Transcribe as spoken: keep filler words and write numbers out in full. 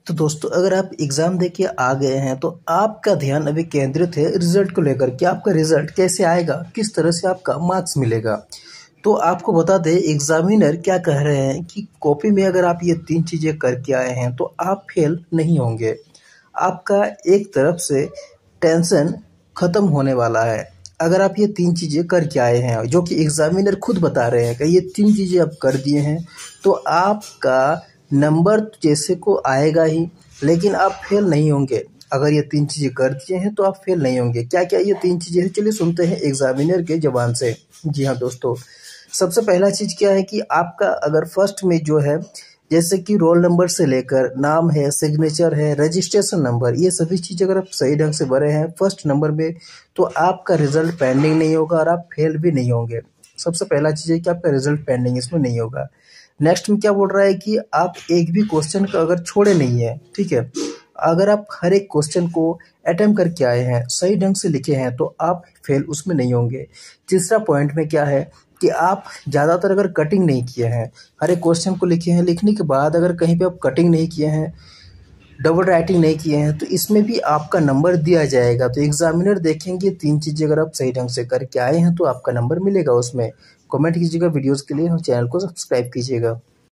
तो दोस्तों अगर आप एग्ज़ाम दे के आ गए हैं तो आपका ध्यान अभी केंद्रित है रिज़ल्ट को लेकर कि आपका रिज़ल्ट कैसे आएगा, किस तरह से आपका मार्क्स मिलेगा। तो आपको बता दें एग्ज़ामिनर क्या कह रहे हैं कि कॉपी में अगर आप ये तीन चीज़ें करके आए हैं तो आप फेल नहीं होंगे। आपका एक तरफ से टेंशन ख़त्म होने वाला है अगर आप ये तीन चीज़ें करके आए हैं, जो कि एग्ज़ामिनर खुद बता रहे हैं कि ये तीन चीज़ें आप कर दिए हैं तो आपका नंबर जैसे को आएगा ही, लेकिन आप फेल नहीं होंगे। अगर ये तीन चीज़ें कर दिए हैं तो आप फेल नहीं होंगे। क्या क्या ये तीन चीज़ें हैं, चलिए सुनते हैं एग्ज़ामिनर के ज़बान से। जी हाँ दोस्तों, सबसे पहला चीज़ क्या है कि आपका अगर फर्स्ट में जो है जैसे कि रोल नंबर से लेकर नाम है, सिग्नेचर है, रजिस्ट्रेशन नंबर, ये सभी चीज़ अगर आप सही ढंग से भरे हैं फर्स्ट नंबर में तो आपका रिज़ल्ट पेंडिंग नहीं होगा और आप फेल भी नहीं होंगे। सबसे पहला चीज़ है कि आपका रिज़ल्ट पेंडिंग इसमें नहीं होगा। नेक्स्ट में क्या बोल रहा है कि आप एक भी क्वेश्चन का अगर छोड़े नहीं है, ठीक है, अगर आप हर एक क्वेश्चन को अटेम्प्ट करके आए हैं, सही ढंग से लिखे हैं तो आप फेल उसमें नहीं होंगे। तीसरा पॉइंट में क्या है कि आप ज़्यादातर अगर कटिंग नहीं किए हैं, हर एक क्वेश्चन को लिखे हैं, लिखने के बाद अगर कहीं पे आप कटिंग नहीं किए हैं, डबल राइटिंग नहीं किए हैं तो इसमें भी आपका नंबर दिया जाएगा। तो एग्जामिनर देखेंगे तीन चीज़ें अगर आप सही ढंग से करके आए हैं तो आपका नंबर मिलेगा उसमें। कमेंट कीजिएगा वीडियोज़ के लिए और चैनल को सब्सक्राइब कीजिएगा।